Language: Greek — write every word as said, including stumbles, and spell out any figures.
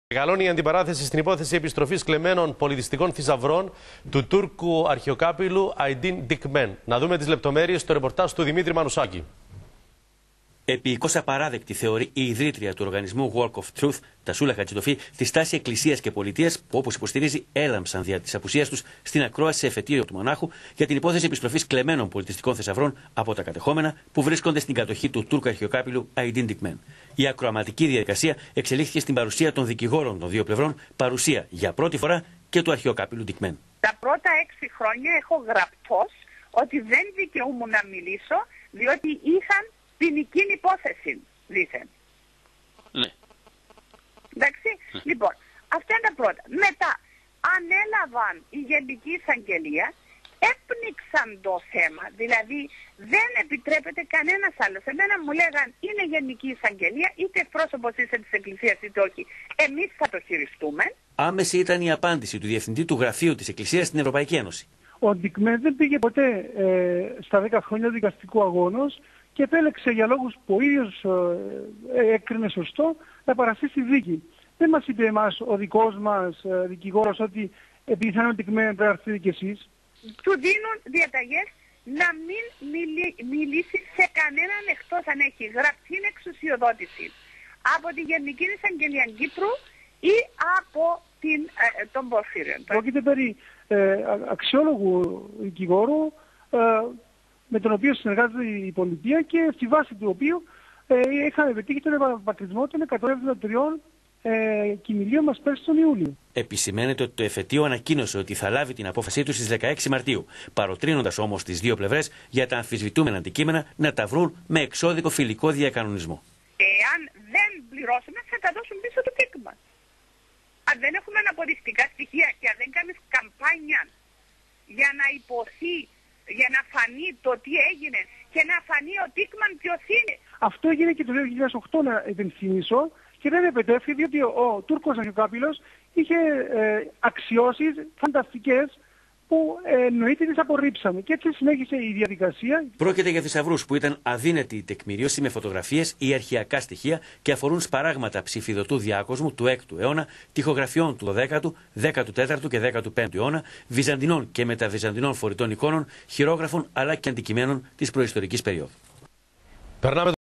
Μεγαλώνει η αντιπαράθεση στην υπόθεση επιστροφής κλεμμένων πολιτιστικών θησαυρών του Τούρκου αρχαιοκάπηλου Aydin Dikmen. Να δούμε τις λεπτομέρειες στο ρεπορτάζ του Δημήτρη Μανουσάκη. Επίοικος απαράδεκτη θεωρεί η ιδρύτρια του οργανισμού Walk of Truth, Τασούλα Χατζητοφή, τη στάση Εκκλησίας και Πολιτείας που, όπως υποστηρίζει, έλαμψαν δια της απουσίας τους στην ακρόαση σε εφετείο του μονάχου για την υπόθεση επιστροφής κλεμμένων πολιτιστικών θησαυρών από τα κατεχόμενα που βρίσκονται στην κατοχή του Τούρκου αρχαιοκάπηλου Aydin Dikmen. Η ακροαματική διαδικασία εξελίχθηκε στην παρουσία των δικηγόρων των δύο πλευρών, παρουσία για πρώτη φορά και του αρχαιοκάπηλου Dikmen. Τα πρώτα έξι χρόνια έχω γραπτός ότι δεν δικαιούμουν να μιλήσω, διότι είχαν ποινική υπόθεση, δήθεν. Ναι. Εντάξει, ναι. Λοιπόν, αυτά είναι τα πρώτα. Μετά, ανέλαβαν η Γενική Εισαγγελία, έπνιξαν το θέμα, δηλαδή δεν επιτρέπεται κανένας άλλος. Εμένα μου λέγαν είναι Γενική Εισαγγελία, είτε εκπρόσωπος είσαι της Εκκλησίας είτε όχι, εμείς θα το χειριστούμε. Άμεση ήταν η απάντηση του Διευθυντή του Γραφείου της Εκκλησίας στην Ευρωπαϊκή Ένωση. Ο Dikmen δεν πήγε ποτέ ε, στα δέκα χρόνια δικαστικού αγώνος και επέλεξε για λόγους που ο ίδιος ε, έκρινε σωστό να παραστεί στη δίκη. Δεν μας είπε εμάς ο δικός μας ε, δικηγόρος ότι επειδή θα είναι ο Dikmen πρέπει να έρθετε κι εσείς. Του δίνουν διαταγές να μην μιλի, μιλήσει σε κανέναν εκτός αν έχει γραπτή εξουσιοδότηση από τη Γενική Εισαγγελία Κύπρου ή από την, ε, τον Πορφύριο. Πρόκειται περί ε, αξιόλογου δικηγόρου ε, με τον οποίο συνεργάζεται η πολιτεία και στη βάση του οποίου ε, είχαμε πετύχει τον επαναπατρισμό των εκατόν εβδομήντα τριών ε, κοιμηλίων μας πέρσι τον Ιούλιο. Επισημαίνεται ότι το εφετείο ανακοίνωσε ότι θα λάβει την απόφασή του στις δεκαέξι Μαρτίου, παροτρύνοντας όμως τις δύο πλευρές για τα αμφισβητούμενα αντικείμενα να τα βρουν με εξώδικο φιλικό διακανονισμό. Εάν δεν πληρώσουμε θα τα δώσουν πίσω το Dikmen. Αν δεν έχουμε αποδεικτικά στοιχεία και αν δεν κάνεις καμπάνια για να υποθεί, για να φανεί το τι έγινε και να φανεί ο Dikmen ποιος είναι. Αυτό έγινε και το δύο χιλιάδες οκτώ, να υπενθυμίσω, και δεν επετέφθη διότι ο Τούρκος αρχαιοκάπηλος είχε ε, αξιώσεις φανταστικές που ε, εννοείται τις απορρίψαμε. Και έτσι συνέχισε η διαδικασία. Πρόκειται για θησαυρούς που ήταν αδύνατη η τεκμηρίωση με φωτογραφίες ή αρχαιακά στοιχεία και αφορούν σπαράγματα ψηφιδωτού διάκοσμου του έκτου αιώνα, τοιχογραφιών του δωδέκατου, δέκατου τέταρτου και δέκατου πέμπτου αιώνα, βυζαντινών και μεταβυζαντινών φορητών εικόνων, χειρόγραφων αλλά και αντικειμένων της προϊστορικής περίοδου. Περνάμε